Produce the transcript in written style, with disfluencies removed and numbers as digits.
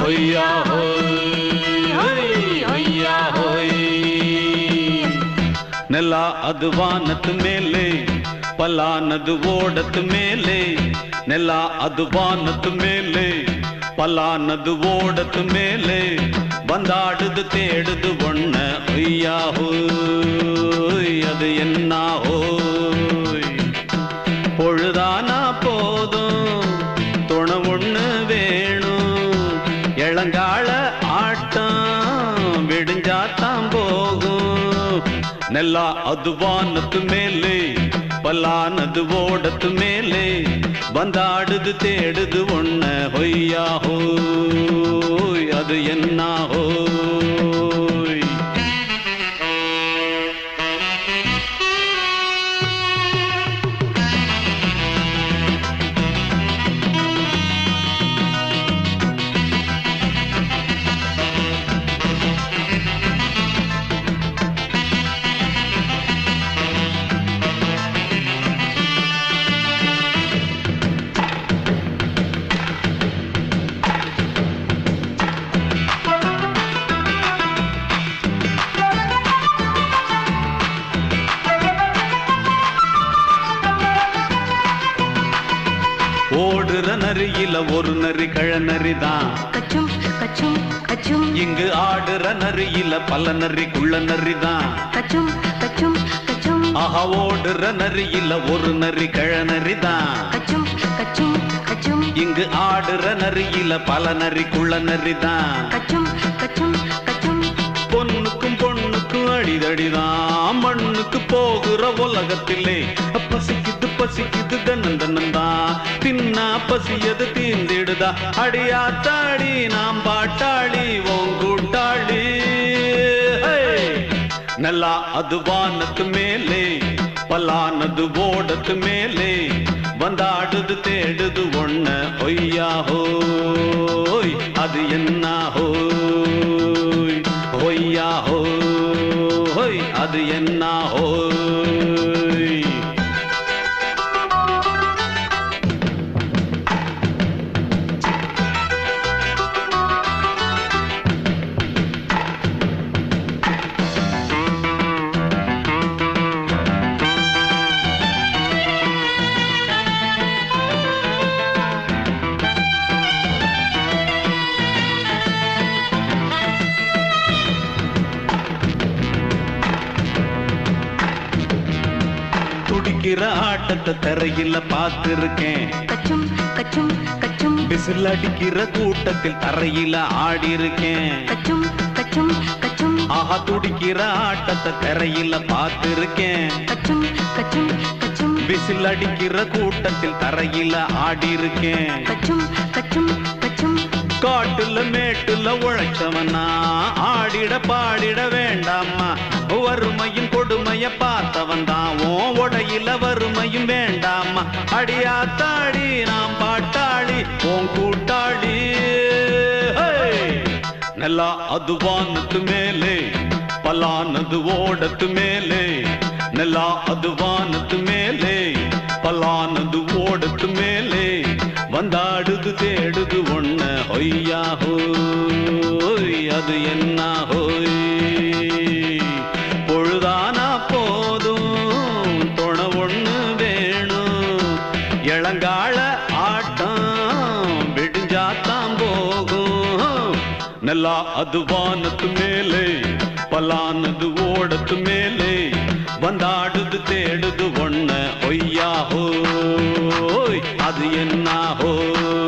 ಹೊಯ್ಯಾ ಹೋಯ್ ಹೊಯ್ಯಾ ಹೋಯ್ ನೆಲ ಅದು ವಾನದ ಮೇಲೆ ಪಲಾನದು ಓಡದ ಮೇಲೆ ನೆಲ ಅದು ವಾನದ ಮೇಲೆ ಪಲಾನದು ಓಡದ ಮೇಲೆ ಬಂದಾಡುದು தேடுது ஒண்ண ஒய்யா ஹோய் அது என்ன ஹோய் பொழுதானா போதும் துணை ஒண்ணு வேணும் இளங்கால ஆட்டம் விடிஞ்சாத்தான் போகும் நெல்லா அது வானத்து மேலே பலானது ஓடத்து மேலே ಬಂದಾಡುದು தேடுது ஒண்ண ಹೊಯ್ಯಾ ಹೋಯ್ அது என்ன ಹೋಯ್ ஓடுற நரியில ஒரு நரி கழநரிதான் கச்சும் கச்சும் கச்சும் இங்கு ஆடுற நரியில பல நரி குள்ள நரிதான் கச்சும் கச்சும் கச்சும் ஆஹா ஓடுற நரியில ஒரு நரி கழநரிதான் கச்சும் கச்சும் கச்சும் இங்கு ஆடுற நரியில பல நரி குள்ள நரிதான் கச்சும் கச்சும் கச்சும் பொண்ணுக்கும் பொண்ணுக்கும் அடிதடிதான் மண்ணுக்கு போகிற உலகத்திலே பசிக்குது பசிக்குது தன்னந்தனந்தான் தின்னா பசியது தீந்திடுதா அடியாத்தாடி நாம் பாட்டாளி ஓங்கூட்டாளி நல்லா அது வானத்து மேலே பலானது ஓடத்து மேலே வந்தாடுது தேடுது ஒண்ண ஒய்யா ஹோய் அது என்ன ஹோய் ஒய்யா ஹோய் அது என்ன ஹோய் துடிக்கிற ஆட்டத்தை தரையில பார்த்திருக்கேன் கச்சும் கச்சும் கச்சும் விசில் அடிக்கிற கூட்டத்தில் தரையில ஆடி இருக்கேன் கச்சும் கச்சும் கச்சும் ஆஹா துடிக்கிற ஆட்டத்தை தரையில பார்த்திருக்கேன் கச்சும் கச்சும் கச்சும் விசில் அடிக்கிற கூட்டத்தில் தரையில ஆடி இருக்கேன் கச்சும் கச்சும் கச்சும் காட்டுல மேட்டுல உழைச்சவனா ஆடிட பாடிட வேண்டாமா வறுமையும் கொடுமைய பார்த்தவன் தான் உடையில வறுமையும் வேண்டாமா அடியாத்தாடி நாம் பாட்டாளி ஓன் கூட்டாளி நல்லா அது வானத்து மேலே பலானது ஓடத்து மேலே நல்லா அது வானத்து மேலே பலானது ஓடத்து மேலே வந்தாடுது தேடுது ஒண்ண ஒய்யா ஹோய் அது என்ன ஹோய் பொழுதானா போதும் துணை ஒண்ணு வேணும் இளங்கால ஆட்டம் விடிஞ்சாத்தான் போகும் நல்லா அது வானத்து மேலே பலானது ஓடத்து மேலே வந்தாடுது தேடுது ஒண்ண ஒய்யா ஹோய் அது என்ன ஹோய்